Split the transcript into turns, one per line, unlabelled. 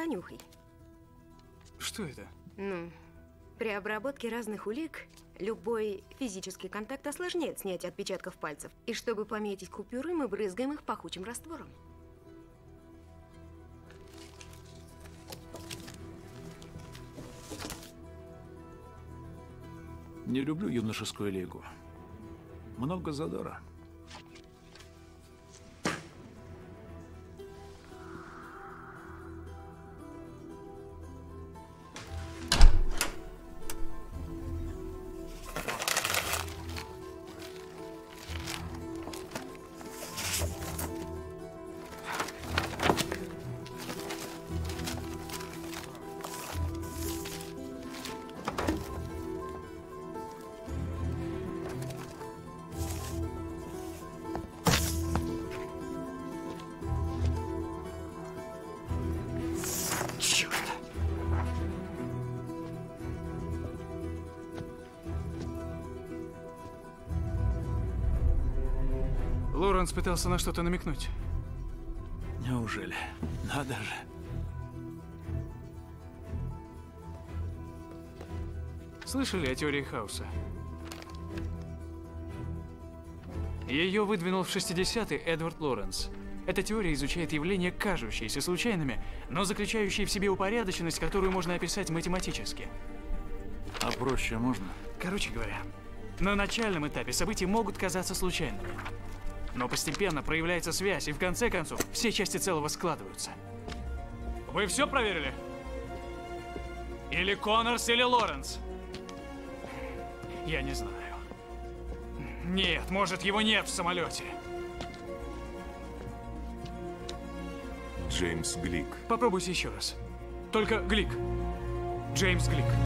понюхай.
Что это?
Ну, при обработке разных улик любой физический контакт осложняет снятие отпечатков пальцев. И чтобы пометить купюры, мы брызгаем их пахучим раствором.
Не люблю юношескую лигу. Много задора.
Лоренс пытался на что-то намекнуть.
Неужели? Надо же.
Слышали о теории хаоса? Ее выдвинул в 60-е Эдвард Лоренс. Эта теория изучает явления, кажущиеся случайными, но заключающие в себе упорядоченность, которую можно описать математически.
А проще можно?
Короче говоря, на начальном этапе события могут казаться случайными. Но постепенно проявляется связь, и в конце концов все части целого складываются. Вы все проверили? Или Коннорс, или Лоренс? Я не знаю. Нет, может, его нет в самолете.
Джеймс Глик.
Попробуйте еще раз. Только Глик. Джеймс Глик.